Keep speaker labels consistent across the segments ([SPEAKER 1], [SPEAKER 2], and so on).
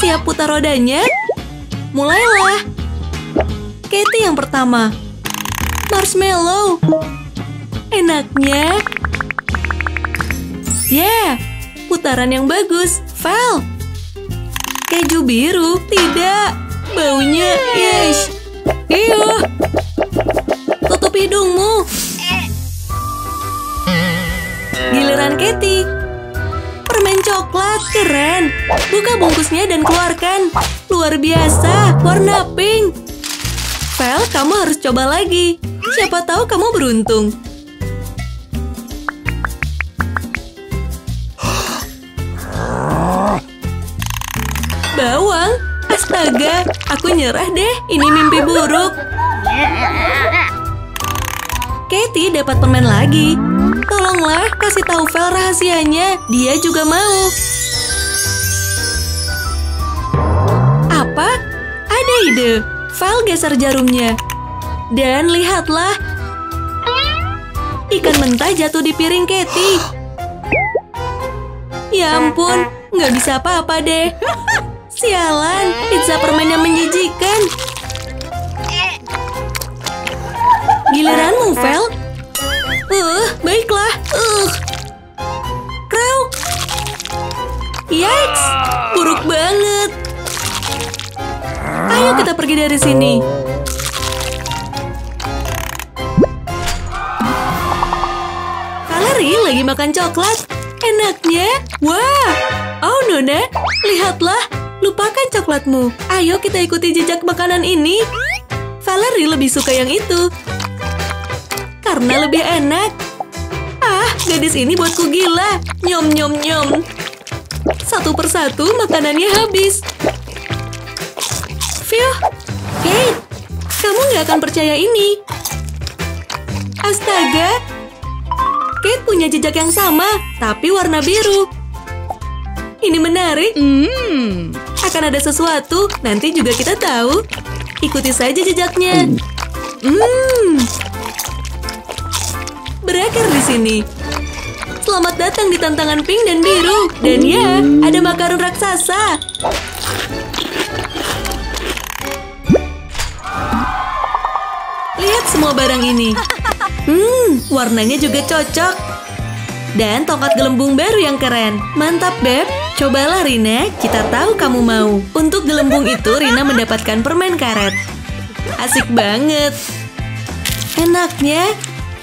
[SPEAKER 1] Siap putar rodanya? Mulailah. Katie yang pertama. Marshmallow. Enaknya. Yeah, putaran yang bagus. Val. Keju biru. Tidak. Baunya. Yesh. Iyo. Tutup hidungmu. Giliran Katie. Permen coklat. Keren. Buka bungkusnya dan keluarkan. Luar biasa. Warna pink. Val, kamu harus coba lagi. Siapa tahu kamu beruntung. Bawang? Astaga, aku nyerah deh. Ini mimpi buruk. Katie dapat permen lagi. Tolonglah, kasih tahu Val rahasianya. Dia juga mau. Apa? Ada ide. Val geser jarumnya. Dan lihatlah. Ikan mentah jatuh di piring Katie. Ya ampun, nggak bisa apa-apa deh. Sialan, pizza permen yang menjijikan. Giliranmu, Val. Baiklah. Krauk. Yikes, buruk banget. Ayo kita pergi dari sini. Valerie lagi makan coklat. Enaknya. Wah. Oh, Nona, lihatlah. Lupakan coklatmu. Ayo kita ikuti jejak makanan ini. Valerie lebih suka yang itu. Karena lebih enak. Ah, gadis ini buatku gila. Nyom, nyom, nyom. Satu persatu makanannya habis. Phew. Kate, kamu nggak akan percaya ini. Astaga. Kate punya jejak yang sama, tapi warna biru. Ini menarik. Akan ada sesuatu, nanti juga kita tahu. Ikuti saja jejaknya. Berakhir di sini. Selamat datang di tantangan pink dan biru. Dan ya, ada makaron raksasa. Lihat semua barang ini. Warnanya juga cocok. Dan tongkat gelembung baru yang keren. Mantap, Beb. Cobalah, Rina. Kita tahu kamu mau. Untuk gelembung itu, Rina mendapatkan permen karet. Asik banget. Enaknya.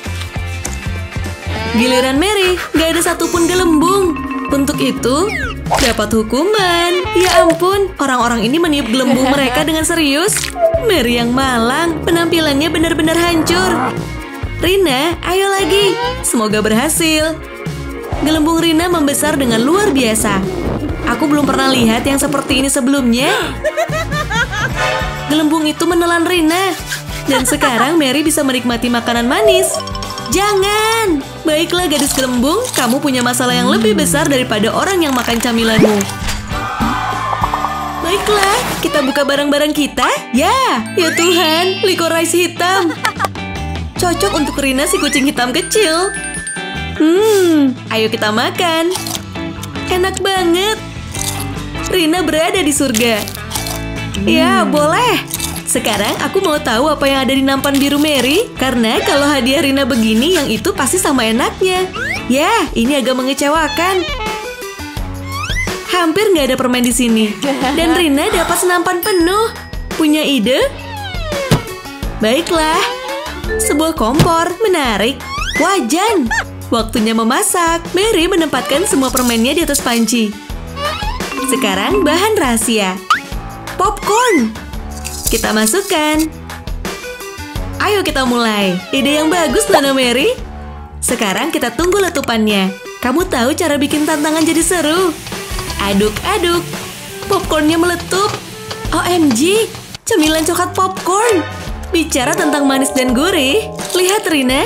[SPEAKER 1] Giliran Mary, gak ada satupun gelembung. Untuk itu, dapat hukuman. Ya ampun, orang-orang ini meniup gelembung mereka dengan serius. Mary yang malang, penampilannya benar-benar hancur. Rina, ayo lagi. Semoga berhasil. Gelembung Rina membesar dengan luar biasa. Aku belum pernah lihat yang seperti ini sebelumnya. Gelembung itu menelan Rina. Dan sekarang Mary bisa menikmati makanan manis. Jangan! Baiklah gadis gelembung, kamu punya masalah yang lebih besar daripada orang yang makan camilanmu. Baiklah, kita buka barang-barang kita. Ya Tuhan, licorice hitam. Cocok untuk Rina si kucing hitam kecil. Ayo kita makan. Enak banget. Rina berada di surga. Ya, boleh. Sekarang aku mau tahu apa yang ada di nampan biru Mary. Karena kalau hadiah Rina begini, yang itu pasti sama enaknya. Ya, ini agak mengecewakan. Hampir nggak ada permen di sini. Dan Rina dapat senampan penuh. Punya ide? Baiklah. Sebuah kompor, menarik. Wajan. Waktunya memasak. Mary menempatkan semua permennya di atas panci. Sekarang bahan rahasia. Popcorn. Kita masukkan. Ayo kita mulai. Ide yang bagus, Nona Mary. Sekarang kita tunggu letupannya. Kamu tahu cara bikin tantangan jadi seru. Aduk-aduk. Popcornnya meletup. OMG, cemilan coklat popcorn. Bicara tentang manis dan gurih. Lihat, Rina.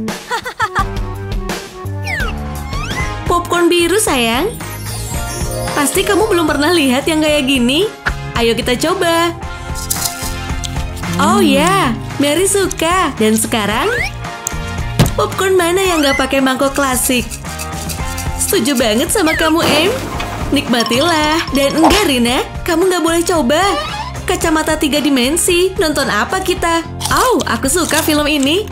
[SPEAKER 1] Popcorn biru, sayang. Pasti kamu belum pernah lihat yang kayak gini. Ayo kita coba. Oh ya, Mary suka. Dan sekarang, popcorn mana yang gak pakai mangkok klasik? Setuju banget sama kamu, Em. Nikmatilah. Dan enggak, Rina, kamu nggak boleh coba. Kacamata 3 dimensi. Nonton apa kita? Oh, aku suka film ini.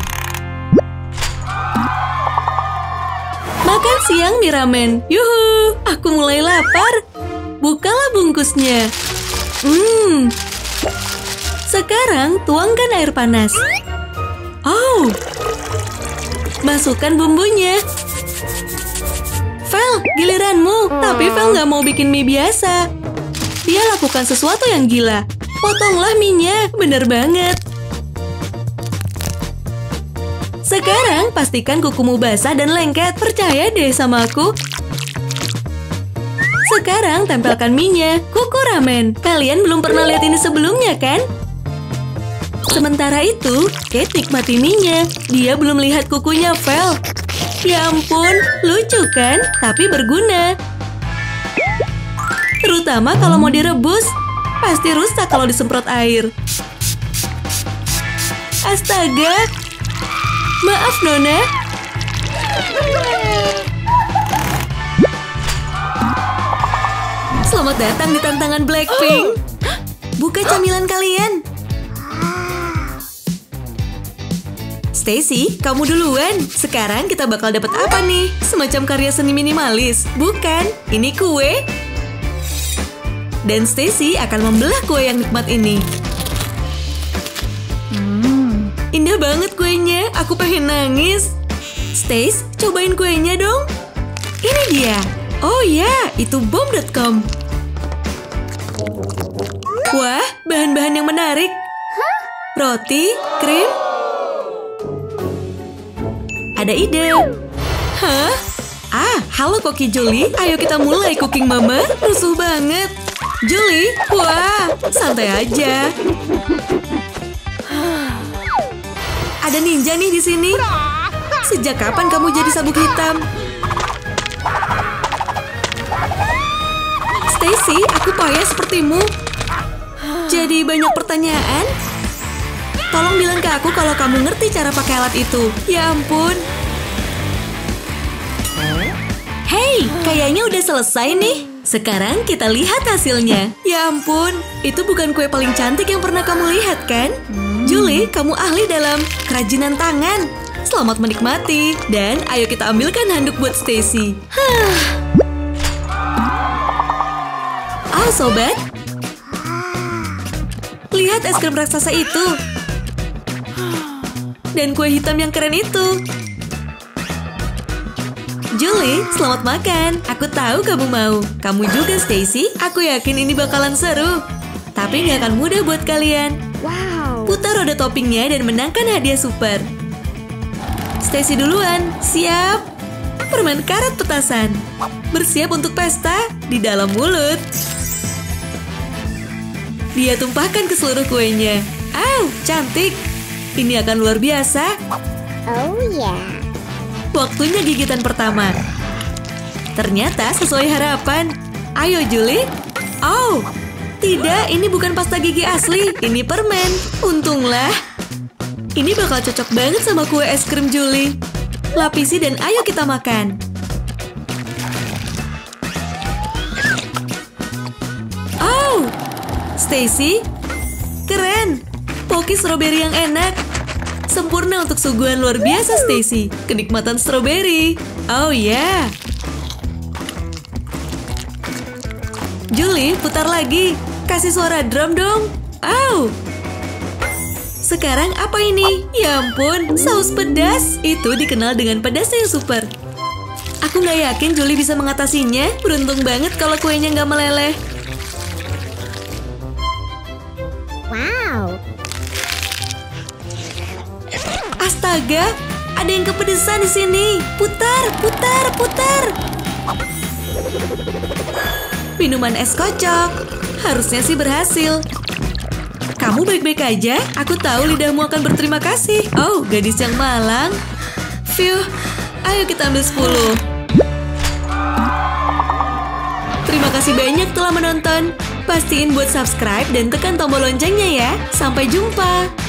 [SPEAKER 1] Makan siang di ramen. Yuhu, aku mulai lapar. Bukalah bungkusnya. Sekarang tuangkan air panas. Oh, masukkan bumbunya. Vel, giliranmu. Tapi Vel nggak mau bikin mie biasa. Dia lakukan sesuatu yang gila. Potonglah mie-nya, bener banget. Sekarang pastikan kukumu basah dan lengket. Percaya deh sama aku. Sekarang tempelkan mie-nya. Kuku ramen. Kalian belum pernah lihat ini sebelumnya, kan? Sementara itu, Kate nikmati mie-nya. Dia belum lihat kukunya, Vel. Ya ampun, lucu kan? Tapi berguna. Terutama kalau mau direbus. Pasti rusak kalau disemprot air. Astaga. Maaf, Nona. Selamat datang di tantangan Blackpink. Buka camilan kalian. Stacy, kamu duluan. Sekarang kita bakal dapat apa nih? Semacam karya seni minimalis. Bukan, ini kue. Dan Stacy akan membelah kue yang nikmat ini. Indah banget kuenya. Aku pengen nangis. Stacy, cobain kuenya dong. Ini dia. Oh ya, itu bom.com. Wah, bahan-bahan yang menarik. Roti, krim. Ada ide. Hah? Halo Koki Julie. Ayo kita mulai cooking mama. Rusuh banget. Julie, wah, santai aja. Ada ninja nih di sini. Sejak kapan kamu jadi sabuk hitam? Stacy, aku payah sepertimu. Jadi banyak pertanyaan? Tolong bilang ke aku kalau kamu ngerti cara pakai alat itu. Ya ampun. Hey, kayaknya udah selesai nih. Sekarang kita lihat hasilnya. Ya ampun, itu bukan kue paling cantik yang pernah kamu lihat, kan? Julie, kamu ahli dalam kerajinan tangan. Selamat menikmati. Dan ayo kita ambilkan handuk buat Stacy. Oh, sobat. Lihat es krim raksasa itu. Dan kue hitam yang keren itu. Julie, selamat makan. Aku tahu kamu mau. Kamu juga, Stacy. Aku yakin ini bakalan seru. Tapi nggak akan mudah buat kalian.
[SPEAKER 2] Wow.
[SPEAKER 1] Putar roda toppingnya dan menangkan hadiah super. Stacy duluan. Siap. Permen karet petasan. Bersiap untuk pesta di dalam mulut. Dia tumpahkan ke seluruh kuenya. Cantik. Ini akan luar biasa.
[SPEAKER 2] Oh ya.
[SPEAKER 1] Waktunya gigitan pertama. Ternyata sesuai harapan. Ayo Julie. Oh, tidak, ini bukan pasta gigi asli. Ini permen. Untunglah. Ini bakal cocok banget sama kue es krim Julie. Lapisi dan ayo kita makan. Oh, Stacy, keren. Poki stroberi yang enak. Sempurna untuk suguhan luar biasa, Stacy. Kenikmatan stroberi. Oh ya. Julie, putar lagi. Kasih suara drum dong. Oh. Sekarang apa ini? Ya ampun, saus pedas. Itu dikenal dengan pedasnya yang super. Aku nggak yakin Julie bisa mengatasinya. Beruntung banget kalau kuenya nggak meleleh.
[SPEAKER 2] Wow.
[SPEAKER 1] Astaga, ada yang kepedesan di sini. Putar, putar, putar. Minuman es kocok. Harusnya sih berhasil. Kamu baik-baik aja? Aku tahu lidahmu akan berterima kasih. Oh, gadis yang malang. Phew, ayo kita ambil 10. Terima kasih banyak telah menonton. Pastiin buat subscribe dan tekan tombol loncengnya ya. Sampai jumpa.